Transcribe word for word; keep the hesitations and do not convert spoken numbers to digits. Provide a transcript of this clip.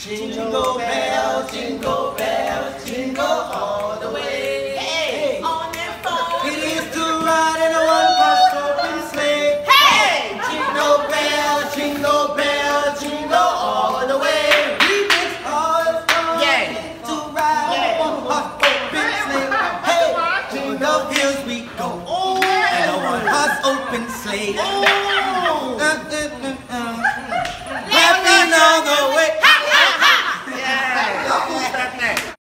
Jingle bells, jingle bells, jingle all the way. Hey, on and far. It is to ride in a one-horse open sleigh. Hey, jingle bells, jingle bells, jingle all the way. We miss all the fun. Yeah, to ride in a one-horse open sleigh. Hey, jingle hills we go. Oh, in a one-horse open sleigh. Oh.